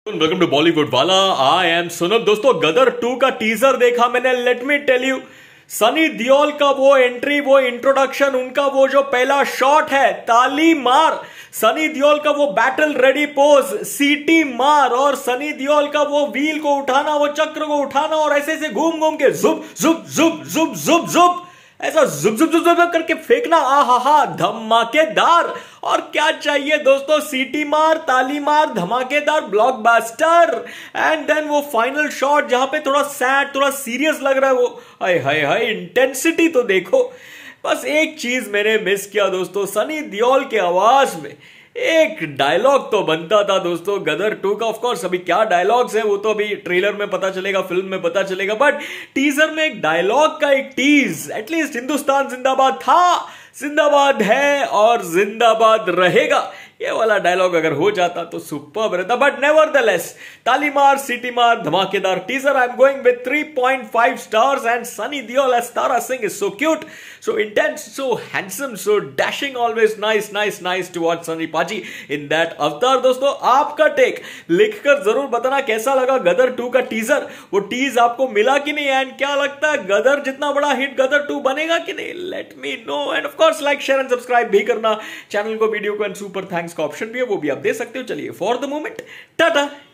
Welcome to Bollywood वाला। I am सुनब। दोस्तों, गदर 2 का टीजर देखा मैंने। Let me tell you, Sunny Deol का वो एंट्री, वो इंट्रोडक्शन, उनका वो जो पहला शॉट है, ताली मार। सनी देओल का वो बैटल रेडी पोज, सीटी मार, और सनी देओल का वो व्हील को उठाना, वो चक्र को उठाना और ऐसे ऐसे घूम घूम के जुब जुब जुब जुब जुब जुब ऐसा जुब जुब जुब जुब करके फेंकना। आहा, धमाकेदार। और क्या चाहिए दोस्तों, सीटी मार, ताली मार, धमाकेदार, ब्लॉकबस्टर। एंड देन वो फाइनल शॉट जहां पे थोड़ा सैड, थोड़ा सीरियस लग रहा है, वो हाय हाय हाय, इंटेंसिटी तो देखो। बस एक चीज मैंने मिस किया दोस्तों, सनी देओल के आवाज में एक डायलॉग तो बनता था दोस्तों गदर 2 का। ऑफकोर्स अभी क्या डायलॉग्स है वो तो अभी ट्रेलर में पता चलेगा, फिल्म में पता चलेगा, बट टीजर में एक डायलॉग का एक टीज, एटलीस्ट हिंदुस्तान जिंदाबाद था, जिंदाबाद है और जिंदाबाद रहेगा, ये वाला डायलॉग अगर हो जाता तो सुपर्ब रहता। बट नेवरदलेस, ताली मार, सीटी मार, धमाकेदार teaser. I am going with 3.5 stars and Sunny Deol as Tara Singh is so cute, so intense, so handsome, so dashing, always nice to watch Sunny Paji in that avatar। दोस्तों, आपका take लिखकर जरूर बताना कैसा लगा गदर 2 का टीजर। वो टीज आपको मिला कि नहीं, एंड क्या लगता है गदर जितना बड़ा हिट गदर 2 बनेगा कि नहीं? Let me know. And of course like, share and subscribe भी करना चैनल को, वीडियो को, एंड सुपर थैंक्स का ऑप्शन भी है, वो भी आप दे सकते हो। चलिए, फॉर द मोमेंट टाटा।